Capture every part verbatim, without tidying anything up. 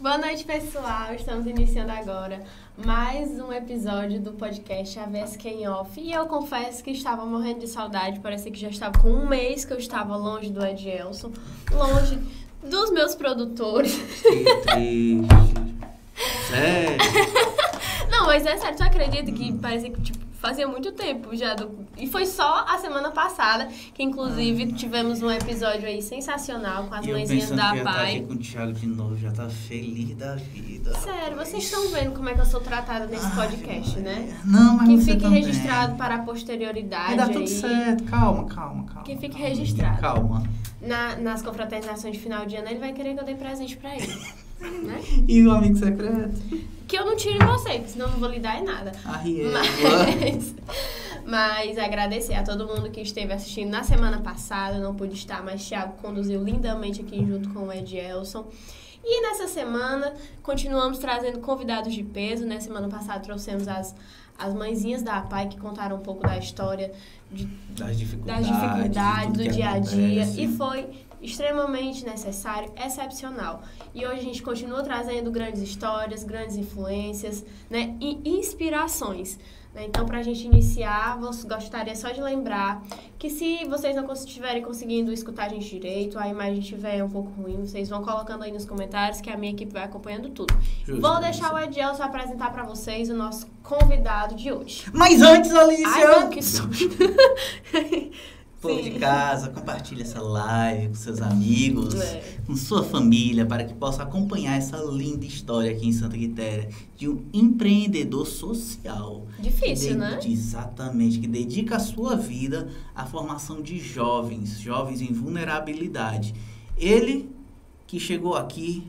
Boa noite, pessoal. Estamos iniciando agora mais um episódio do podcast A V S Q em Off. E eu confesso que estava morrendo de saudade. Parecia que já estava com um mês que eu estava longe do Edielson, longe dos meus produtores. Que triste. Sério? Não, mas é sério. Tu acredita que parecia que tipo, fazia muito tempo já do... E foi só a semana passada que, inclusive, ah, tivemos um episódio aí sensacional com as mãezinhas da Pai. Eu pensando que eu ia estar aqui com o Thiago de novo, já tá feliz da vida. Sério, vocês estão vendo como é que eu sou tratada nesse Ai, podcast, né? Não, mas que você fique também. registrado para a posterioridade. Vai dar tudo aí. certo, calma, calma, calma. Que fique calma, registrado. Calma. Na, nas confraternizações de final de ano, ele vai querer que eu dê presente pra ele. Né? E o amigo secreto? Que eu não tire você, porque senão eu não vou lhe dar em nada. Arrieta. Mas, mas agradecer a todo mundo que esteve assistindo na semana passada. Eu não pude estar, mas Thiago conduziu lindamente aqui junto com o Edielson. E nessa semana, continuamos trazendo convidados de peso, né? Semana passada trouxemos as, as mãezinhas da A P A I que contaram um pouco da história de, das dificuldades, das dificuldades do dia a dia. acontece. E foi extremamente necessário, excepcional. E hoje a gente continua trazendo grandes histórias, grandes influências, né? E inspirações. Então, para a gente iniciar, gostaria só de lembrar que se vocês não estiverem conseguindo escutar a gente direito, a imagem estiver um pouco ruim, vocês vão colocando aí nos comentários que a minha equipe vai acompanhando tudo. Justo, Vou deixar o Edielson apresentar para vocês o nosso convidado de hoje. Mas antes, Alicia... Ai, não, que susto! Povo de casa, compartilhe essa live com seus amigos, É. com sua família, para que possa acompanhar essa linda história aqui em Santa Quitéria de um empreendedor social. Difícil, que né? Exatamente, que dedica a sua vida à formação de jovens, jovens em vulnerabilidade. Ele que chegou aqui,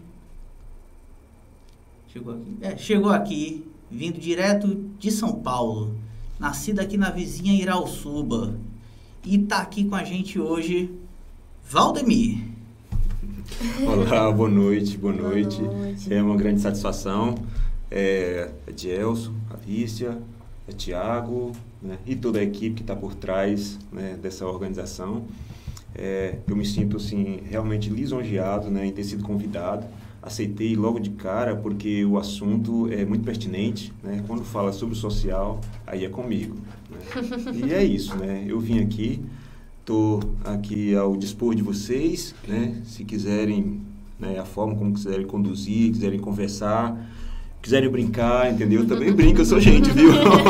chegou aqui, é, chegou aqui, vindo direto de São Paulo, nascido aqui na vizinha Irauçuba. E tá aqui com a gente hoje, Valdemir. Olá, boa noite, boa noite. Boa noite. É uma grande satisfação. É, é Edielson, Alicia, é Thiago, né, e toda a equipe que está por trás, né, dessa organização. É, eu me sinto assim, realmente lisonjeado, né, em ter sido convidado. Aceitei logo de cara porque o assunto é muito pertinente, né? Quando fala sobre o social, aí é comigo, né? E é isso, né? Eu vim aqui, estou aqui ao dispor de vocês, né? Se quiserem, né, a forma como quiserem conduzir, quiserem conversar, quiserem brincar, entendeu? Eu também brinco, eu sou gente, viu?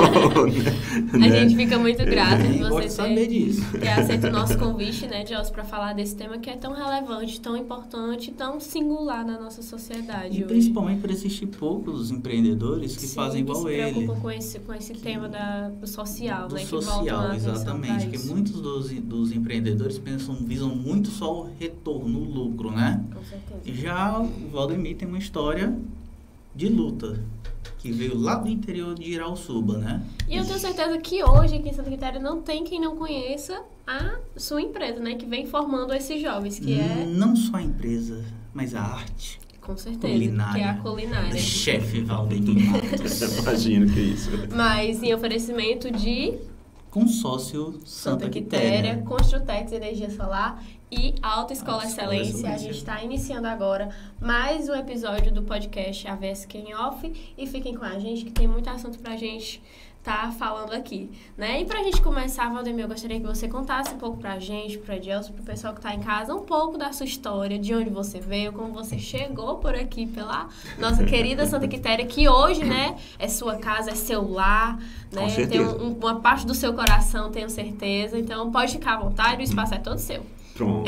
A Né? gente fica muito grato de Pode você saber ter, disso. ter aceito o nosso convite, né, Joss, para falar desse tema que é tão relevante, tão importante, tão singular na nossa sociedade. E hoje. principalmente por existir poucos empreendedores que Sim, fazem igual que se ele. preocupam com esse, com esse tema da, do social, Do né? que voltam a social, atenção exatamente. pra Porque isso. muitos dos, dos empreendedores pensam, visam muito só o retorno, o lucro, né? Com certeza. Já o Valdemir tem uma história de luta, que veio lá do interior de Irauçuba, né? E eu tenho certeza que hoje aqui em Santa Quitéria não tem quem não conheça a sua empresa, né? Que vem formando esses jovens, que é, Não só a empresa, mas a arte. com certeza, Culinária. que é a culinária. Chefe Valdemir Matos. Imagino que é isso. Mas em oferecimento de Consórcio Santa, Santa Quitéria. Quitéria, Construtex Energia Solar e Alta Escola Alta Escola Excelência. A Excelência. gente está iniciando agora mais um episódio do podcast A V S Q em Off e fiquem com a gente que tem muito assunto pra gente tá falando aqui, né? E pra gente começar, Valdemir, eu gostaria que você contasse um pouco pra gente, pro Edielson, pro pessoal que tá em casa, um pouco da sua história, de onde você veio, como você chegou por aqui pela nossa querida Santa Quitéria, que hoje, né, é sua casa, é seu lar, né? Com certeza. Tem um, um- uma parte do seu coração, tenho certeza. Então, pode ficar à vontade, o espaço é todo seu. Pronto.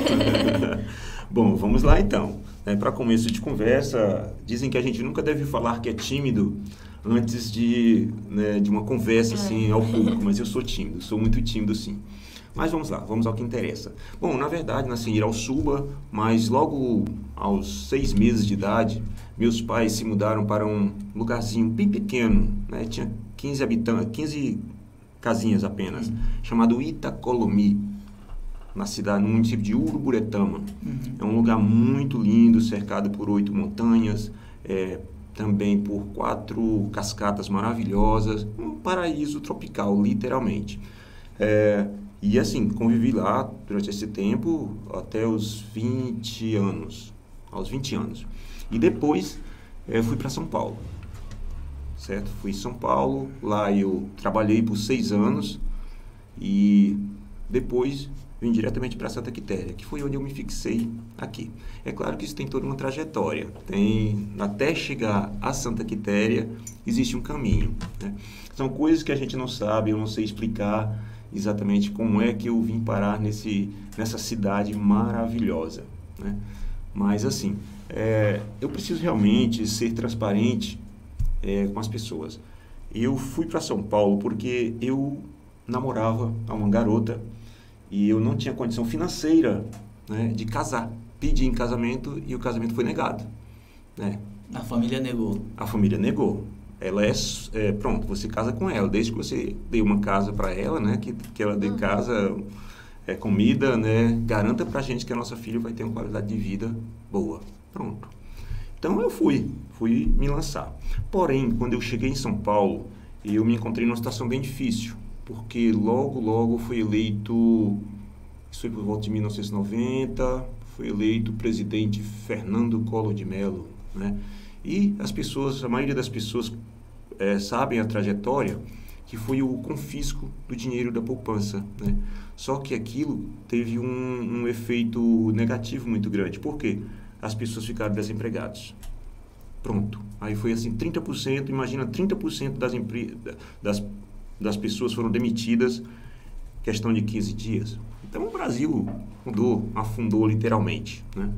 Bom, vamos lá então. Né, para começo de conversa, dizem que a gente nunca deve falar que é tímido antes de, né, de uma conversa assim ao público, mas eu sou tímido, sou muito tímido sim. Mas vamos lá, vamos ao que interessa. Bom, na verdade, nasci em Irauçuba, mas logo aos seis meses de idade, meus pais se mudaram para um lugarzinho bem pequeno, né, tinha quinze habitantes, quinze casinhas apenas, chamado Itacolomi, na cidade, no município de Uruburetama. Uhum. É um lugar muito lindo, cercado por oito montanhas, é, também por quatro cascatas maravilhosas, um paraíso tropical, literalmente. É, e assim, convivi lá durante esse tempo até os vinte anos, aos vinte anos. E depois eu fui para São Paulo, certo? Fui em São Paulo, lá eu trabalhei por seis anos e depois vim diretamente para Santa Quitéria, que foi onde eu me fixei aqui. É claro que isso tem toda uma trajetória. Tem, até chegar a Santa Quitéria, existe um caminho, né? São coisas que a gente não sabe, eu não sei explicar exatamente como é que eu vim parar nesse, nessa cidade maravilhosa, né? Mas, assim, é, eu preciso realmente ser transparente é, com as pessoas. Eu fui para São Paulo porque eu namorava uma garota e eu não tinha condição financeira, né, de casar. Pedi em casamento e o casamento foi negado, né? A família negou. A família negou. Ela é, é pronto, você casa com ela, desde que você dê uma casa para ela, né, que, que ela dê casa, é, comida, né, garanta pra gente que a nossa filha vai ter uma qualidade de vida boa. Pronto. Então eu fui, fui me lançar. Porém, quando eu cheguei em São Paulo, eu me encontrei numa situação bem difícil, porque logo, logo fui eleito, isso foi por volta de mil novecentos e noventa, foi eleito presidente Fernando Collor de Mello, né? E as pessoas, a maioria das pessoas é, sabem a trajetória, que foi o confisco do dinheiro da poupança, né? Só que aquilo teve um, um efeito negativo muito grande. Por quê? As pessoas ficaram desempregadas. Pronto. Aí foi assim, trinta por cento, imagina, trinta por cento das, empre... das, das pessoas foram demitidas em questão de quinze dias. Então o Brasil mudou, afundou literalmente, né?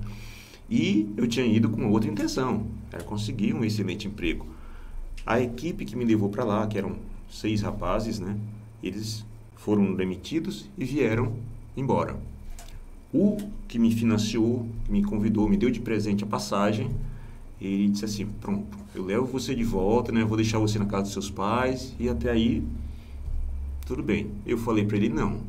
E eu tinha ido com outra intenção, era conseguir um excelente emprego. A equipe que me levou para lá, que eram seis rapazes, né? Eles foram demitidos e vieram embora. O que me financiou, que me convidou, me deu de presente a passagem, ele disse assim, pronto, eu levo você de volta, né? Vou deixar você na casa dos seus pais e até aí, tudo bem. Eu falei para ele, não.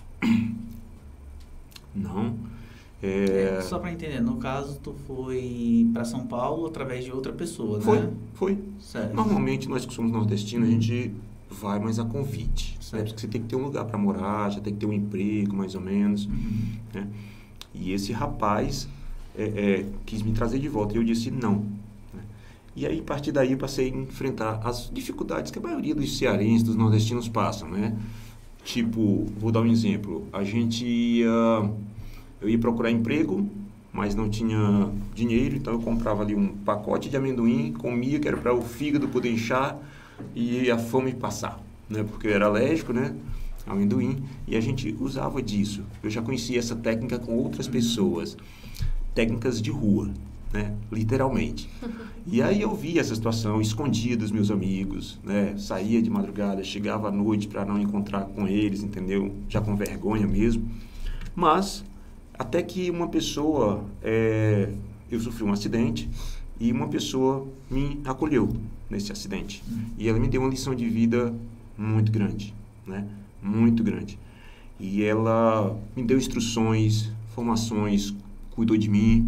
Não. É... É, só para entender, no caso, tu foi para São Paulo através de outra pessoa, foi, né? Foi, Certo. Normalmente, nós que somos nordestinos, Uhum. a gente vai mais a convite, né? Porque você tem que ter um lugar para morar, já tem que ter um emprego, mais ou menos, Uhum. né? E esse rapaz é, é, quis me trazer de volta e eu disse não, né? E aí, a partir daí, eu passei a enfrentar as dificuldades que a maioria dos cearenses, dos nordestinos passam, né? Tipo, vou dar um exemplo, a gente ia... Eu ia procurar emprego, mas não tinha dinheiro, então eu comprava ali um pacote de amendoim, comia, que era para o fígado poder inchar e a fome passar, né? Porque eu era alérgico, né? Amendoim, e a gente usava disso. Eu já conhecia essa técnica com outras pessoas, técnicas de rua, né? Literalmente. E aí eu via essa situação, escondia dos meus amigos, né? Saía de madrugada, chegava à noite para não encontrar com eles, entendeu? Já com vergonha mesmo. Mas... até que uma pessoa, é, eu sofri um acidente e uma pessoa me acolheu nesse acidente. E ela me deu uma lição de vida muito grande, né? Muito grande. E ela me deu instruções, formações, cuidou de mim.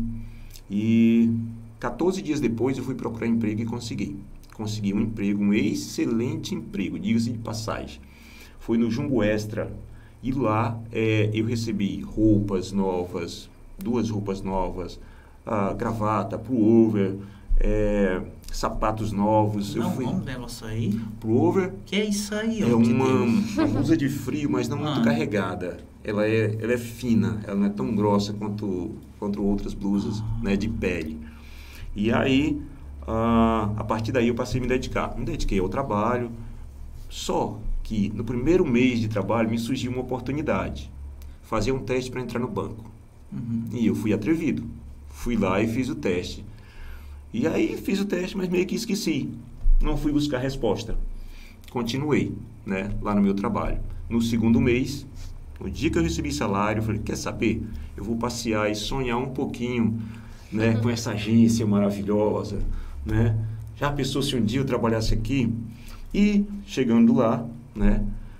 E quatorze dias depois eu fui procurar emprego e consegui. Consegui um emprego, um excelente emprego, diga-se de passagem. Foi no Jumbo Extra. E lá é, eu recebi roupas novas, duas roupas novas, a gravata, pullover, é, sapatos novos. Não, eu fui... vamos negócio aí. Pullover Que é isso aí, é ó, de uma, Deus. uma blusa de frio, mas não Ah. muito carregada. Ela é, ela é fina, ela não é tão grossa quanto, quanto outras blusas, Ah. né, de pele. E aí, ah, a partir daí eu passei a me dedicar. Me dediquei ao trabalho, só que no primeiro mês de trabalho me surgiu uma oportunidade. Fazer um teste para entrar no banco. Uhum. E eu fui atrevido. Fui lá e fiz o teste. E aí fiz o teste, mas meio que esqueci. Não fui buscar a resposta. Continuei, né, lá no meu trabalho. No segundo mês, no dia que eu recebi salário, eu falei, quer saber? Eu vou passear e sonhar um pouquinho, né, com essa agência maravilhosa, né? Já pensou se um dia eu trabalhasse aqui? E chegando lá, né,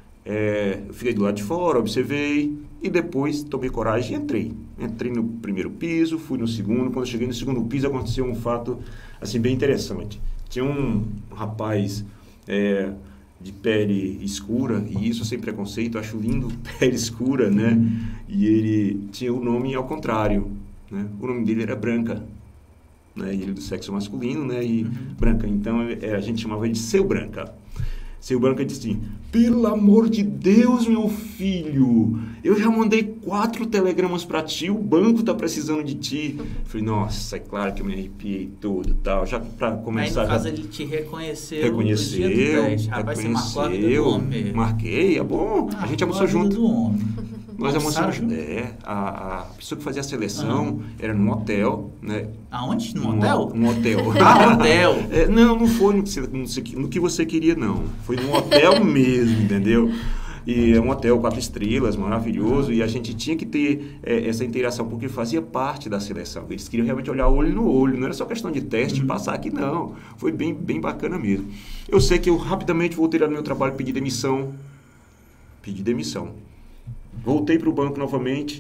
é, eu fiquei do lado de fora, observei e depois tomei coragem e entrei. Entrei no primeiro piso, fui no segundo. Quando eu cheguei no segundo piso aconteceu um fato assim bem interessante. Tinha um rapaz é, de pele escura, e isso sem preconceito, acho lindo, pele escura, né? E ele tinha o nome ao contrário, né? O nome dele era Branca. né? E ele do sexo masculino, né? E Uhum. Branca. Então, é, a gente chamava ele de Seu Branca. Seu Branca disse assim, pelo amor de Deus, meu filho, eu já mandei quatro telegramas pra ti, o banco tá precisando de ti. Eu falei, nossa, é claro que eu me arrepiei todo e tal, já pra começar... Aí, no caso, já... ele te reconheceu, Reconheceu, no dia do teste. Rapaz, você marcou a vida do homem mesmo. Marquei, é bom, Ah, a gente marcou almoçou a vida junto. do homem. Nós Almoçaram almoçamos, junto? é, a, a pessoa que fazia a seleção Uhum. era num hotel, né? Aonde? No Num- hotel? Num hotel. Ah, hotel. É, não, não foi no que, você, no que- no que você queria, não. Foi num hotel mesmo, entendeu? E é um hotel quatro estrelas, maravilhoso, e a gente tinha que ter é, essa interação, porque fazia parte da seleção. Eles queriam realmente olhar olho no olho, não era só questão de teste e Uhum. passar aqui, não. Foi bem, bem bacana mesmo. Eu sei que eu rapidamente voltei lá no meu trabalho, pedi demissão. Pedi demissão. Voltei para o banco novamente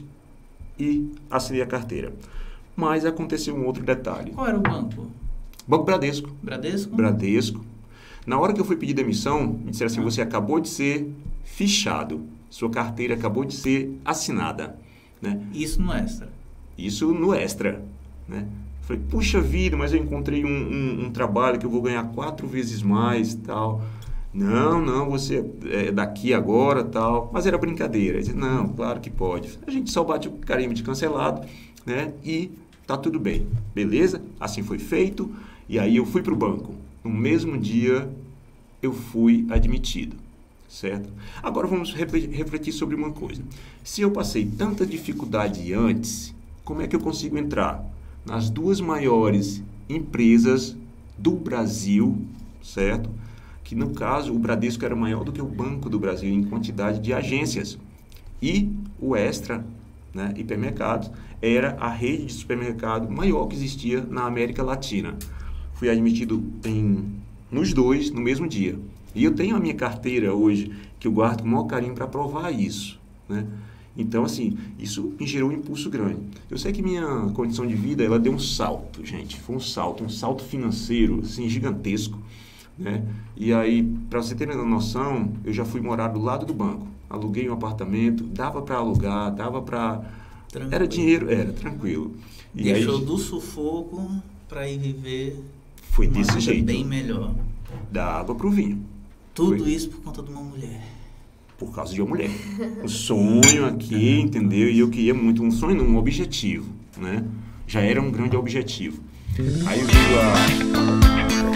e assinei a carteira. Mas aconteceu um outro detalhe. Qual era o banco? Banco Bradesco. Bradesco? Bradesco. Na hora que eu fui pedir demissão, me disseram assim, você acabou de ser fichado. Sua carteira acabou de ser assinada. Né? Isso no extra. Isso no extra. Né? Falei, puxa vida, mas eu encontrei um, um, um trabalho que eu vou ganhar quatro vezes mais e tal. Não, não, você é daqui agora tal. Mas era brincadeira. Eu disse, não, claro que pode. A gente só bate o carimbo de cancelado, né? E tá tudo bem. Beleza? Assim foi feito. E aí eu fui para o banco. No mesmo dia, eu fui admitido. Certo? Agora vamos refletir sobre uma coisa. Se eu passei tanta dificuldade antes, como é que eu consigo entrar nas duas maiores empresas do Brasil, certo? Que no caso o Bradesco era maior do que o Banco do Brasil em quantidade de agências. E o Extra, né, hipermercados, era a rede de supermercado maior que existia na América Latina. Fui admitido em, nos dois no mesmo dia. E eu tenho a minha carteira hoje, que eu guardo com o maior carinho para provar isso, né? Então, assim, isso me gerou um impulso grande. Eu sei que minha condição de vida, ela deu um salto, gente. Foi um salto, um salto financeiro, assim, gigantesco, né? E aí, para você ter uma noção, eu já fui morar do lado do banco. Aluguei um apartamento, dava para alugar, dava para... Era dinheiro, era, tranquilo. E Deixou aí, do sufoco para ir viver foi uma desse vida jeito. bem melhor. Da água pro vinho. Tudo Foi. isso por conta de uma mulher. Por causa de uma mulher. Um sonho aqui, entendeu? E eu queria muito, um sonho não, um objetivo, né? Já era um grande objetivo. Aí veio a...